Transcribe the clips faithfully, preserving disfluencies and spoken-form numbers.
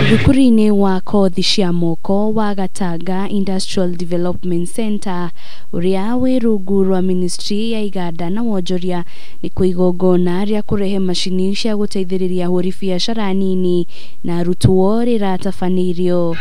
Thukuru-ini wa kothi cia moko wa Gatanga Industrial Development Center uria wi rungu rwa ministry ya iganda na wonjoria ni kuigongona ria kurehe macini cia guteithiriria huri biashara nini na arutwo riratabanirio.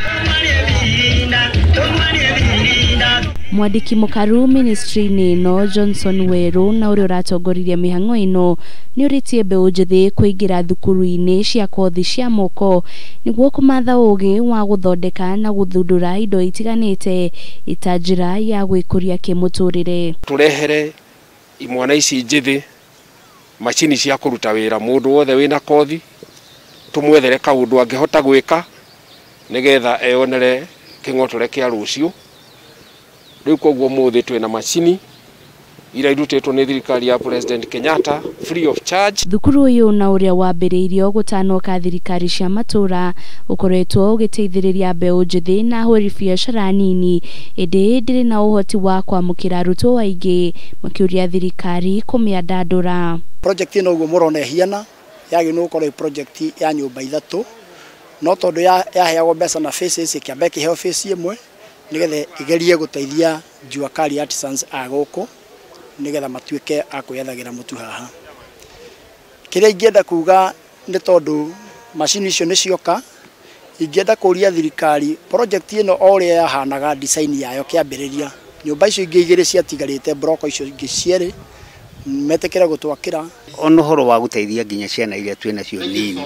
Mwandiki mukaru ministry nino Johnson Weru na uri uratongoririe mihang'o ino ni uritie mbeu njithi kuingira thukuru-ini cia kothi cia moko niguo kumatha ugi wa guthondeka na guthundura indo itiganite itanjira ya gwikuria kimuturire. Turehere imwana ici njithi macini cia kuruta wira mundu wothe wina kothi tumwethere kaundu angihota gwika nigetha eonere king'otore kia rucio. Riu koguo muthi twina macini ira irutetwo ni thirikari ya President Kenyatta free of charge. Thukuru uyu na uria wambiriirio gutanoka thirikari cia matura ukoretwo ugiteithiriria mbeu njithi na huri biashara nini indi ndiri na uhoti wa kwamukira arutwo aingi makiuria thirikari kumiandandura. Project ino uguo murone hiana yagi no kore project ya nyumba ithatu no tondu ya yaheagwo mbeca na phases kiambe kiheo phase imwe nigethe igerie guteithia juakari artisans a guku nigetha matuike akuyethagira mutu haha. Kiria ingienda kuga ni tondu macini icio ni cioka ingienda kuria thirikari project ino oria yahanaga design yayo kiambiriria nyumba icio ingi igiri ciatigarite broko icio ingi cieri metekera gutwakira ono horo wa guteithia nginya ciana iria twina cio nini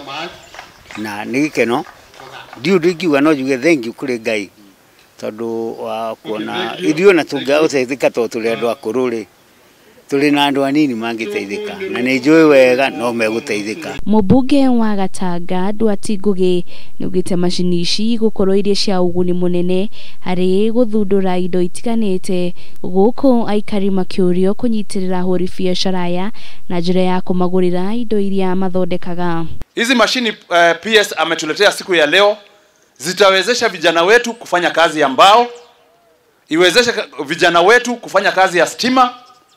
na nigikeno ndiu ndigiwa no juge thank you kuri Ngai tondu wa kuona ithuĩ na tũngĩteithĩka to tũrĩ andũ akũrũ rĩ tũrĩ na andũ anini mangĩteithĩka na nĩ njũĩ wega no megũteithĩka. Mũmbunge wa Gatanga Ndwati Ngugi nĩugĩte macini ici igukorwo iria cia uguni munene harĩ guthundura indo itiganĩte gũkũ aikari makiurio kunyitirira huri biashara ya na njĩra ya kumagurira indo iria mathondekaga. Hizi mashini uh, P S ametuletea siku ya leo zitawezesha vijana wetu kufanya kazi ya mbao, iwezeshe vijana wetu kufanya kazi ya stima,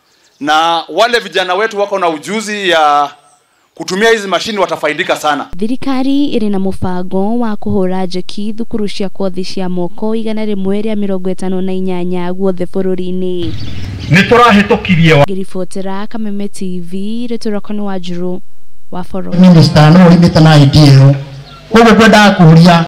na wale vijana wetu wako na ujuzi ya kutumia hizi mashini watafaidika sana. Thirikari iri na mubango wa kuhura jeki thukuru cia kothi cia moko igana rimwe ria mirongo itano na inyanya guothe bururi-ini. Niturahitukirie Giribotera Kameme T V Retorokoni wa Juru wa Foro. Minister no limita na idea. Koguo kwenda kuhuria